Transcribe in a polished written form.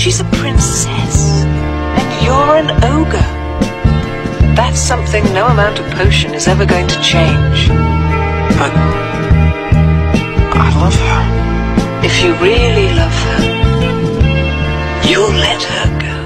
She's a princess, and you're an ogre. That's something no amount of potion is ever going to change. But I love her. If you really love her, you'll let her go.